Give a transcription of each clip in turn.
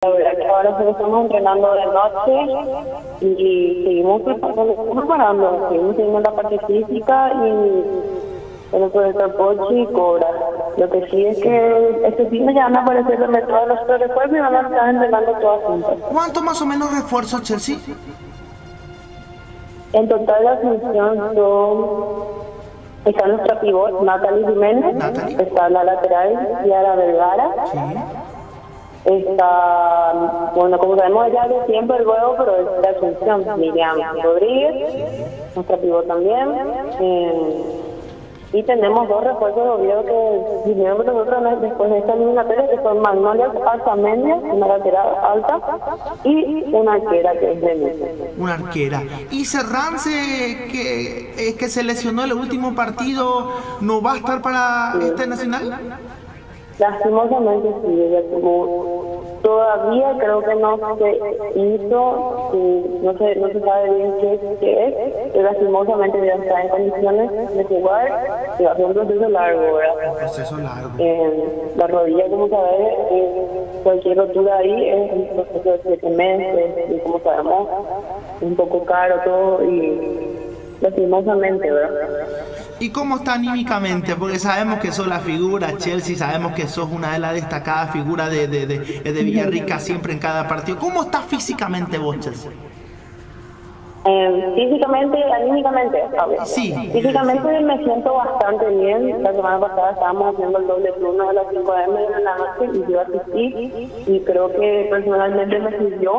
La verdad que ahora solo estamos entrenando de noche y seguimos preparando, seguimos teniendo la parte física y el profesor Pochi cobra. Lo que sí es que este fin ya van a aparecer todos los refuerzos y van a estar entrenando todas juntas. ¿Cuánto más o menos refuerzos, Chelsea? En total la función está nuestra pivot, Natalie Jiménez, está la lateral, Yara Vergara. Sí. Está, bueno, como sabemos ya de siempre el juego, pero es la Asunción, Miriam Rodríguez, nuestra pivot también. Y tenemos dos refuerzos de Oviedo que vinieron con nosotros después de esta eliminatoria, que son Magnolia Alzamendia, una lateral alta, y una arquera que es de Messi. Una arquera. ¿Y Serrance, que se lesionó el último partido, no va a estar para este nacional? Lastimosamente sí, ella todavía creo que no se hizo, no se sabe bien qué es, pero lastimosamente ya está en condiciones de jugar, y va a ser un proceso largo, ¿verdad? Un proceso largo. La rodilla, como sabes, cualquier rotura ahí es un proceso de 7 meses, y como sabemos, es un poco caro todo, y lastimosamente, ¿verdad? ¿Y cómo está anímicamente? Porque sabemos que sos la figura, Chelsea, sabemos que sos una de las destacadas figuras de Villarrica siempre en cada partido. ¿Cómo está físicamente vos, Chelsea? Físicamente, anímicamente, ¿sabes? Sí. Físicamente me siento bastante bien. La semana pasada estábamos haciendo el doble turno de las 5 m de la noche y yo asistí y creo que personalmente me sirvió.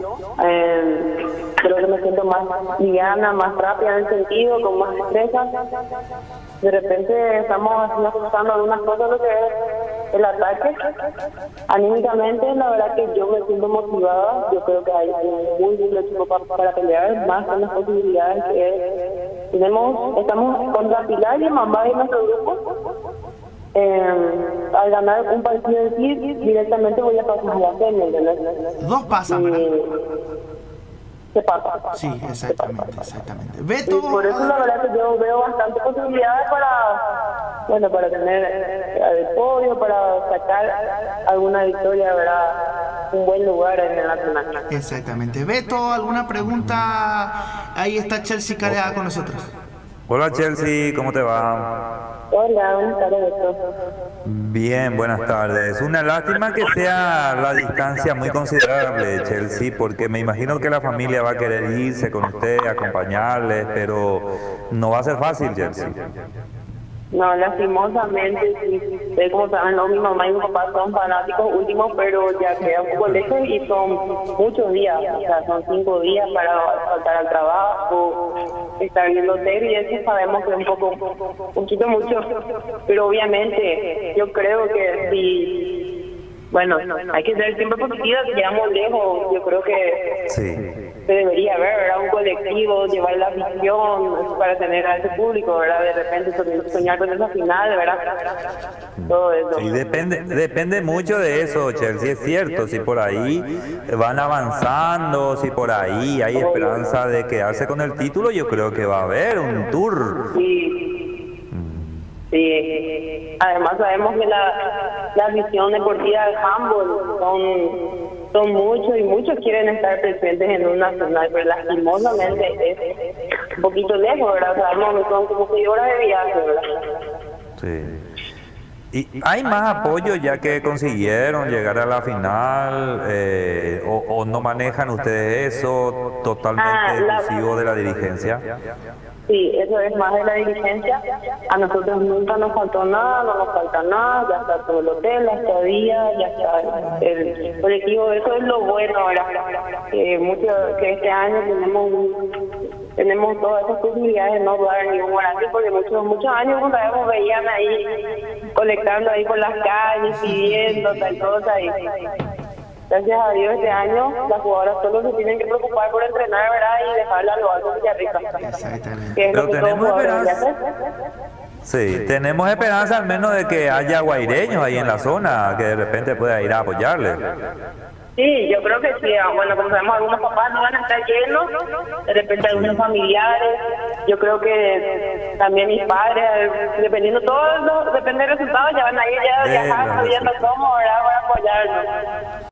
Creo que me siento más liviana, más rápida en el sentido, con más destreza. De repente estamos ajustando algunas cosas, lo que es el ataque. Anímicamente, la verdad que yo me siento motivada. Yo creo que hay un muy buen equipo para pelear, más con las posibilidades que estamos contra Pilar y Mambay en nuestro grupo. Al ganar un partido en sí, directamente voy a pasar a la semi, ¿entendés? Dos pasan, ¿verdad? ¿Qué pasa? Sí, exactamente. Y por eso la verdad que yo veo bastante posibilidades para tener el podio, para sacar alguna victoria, ¿verdad? Un buen lugar en el nacional. Exactamente. Beto, ¿alguna pregunta? Ahí está Chelsea Carea con nosotros. Hola Chelsea, ¿cómo te va? Hola, buenas tardes, Beto. Bien, buenas tardes. Una lástima que sea la distancia muy considerable, Chelsea, porque me imagino que la familia va a querer irse con usted, acompañarles, pero no va a ser fácil, Chelsea. No, lastimosamente, sí. Como saben, mi mamá y mi papá son fanáticos últimos, pero ya queda un poco lejos y son muchos días, o sea, son 5 días para faltar al trabajo, estar viendo tele y eso sabemos que es un poquito mucho, pero obviamente yo creo que si, bueno, hay que ser siempre positiva, si llegamos lejos, yo creo que se debería ver, ¿verdad? Un colectivo, llevar la visión para tener a ese público, ¿verdad? De repente soñar con esa final, ¿verdad? Todo eso. Sí, depende mucho de eso, Chelsea, es cierto. Si por ahí van avanzando, si por ahí hay esperanza de quedarse con el título, yo creo que va a haber un tour. Sí. Además sabemos que la visión deportiva del handball son muchos y muchos quieren estar presentes en un nacional, pero lastimosamente es un poquito lejos, ¿verdad? Sabemos que son como 6 horas de viaje, ¿verdad? Sí. ¿Y hay más apoyo ya que consiguieron llegar a la final? ¿O no manejan ustedes eso totalmente exclusivo de la dirigencia? Sí, eso es más de la dirigencia. A nosotros nunca nos faltó nada, no nos falta nada, ya está todo el hotel, la estadía, ya está el colectivo. Eso es lo bueno ahora, que este año tenemos todas esas posibilidades de no dar ningún horario, porque muchos años cuando veían ahí colectando ahí por las calles, pidiendo tal cosa, y gracias a Dios este año las jugadoras solo se tienen que preocupar por entrenar, ¿verdad? Y dejarla a lo alto de Villarrica. Exactamente. Que es lo que todos jugadores hacen. Sí, tenemos esperanza al menos de que haya guaireños ahí en la zona, que de repente pueda ir a apoyarle. Sí, yo creo que sí. Bueno, como sabemos, algunos papás no van a estar llenos, de repente algunos familiares. Yo creo que también mis padres, depende del resultado, ya van a ir ya viajando, viendo cómo, ¿verdad? Para apoyarnos.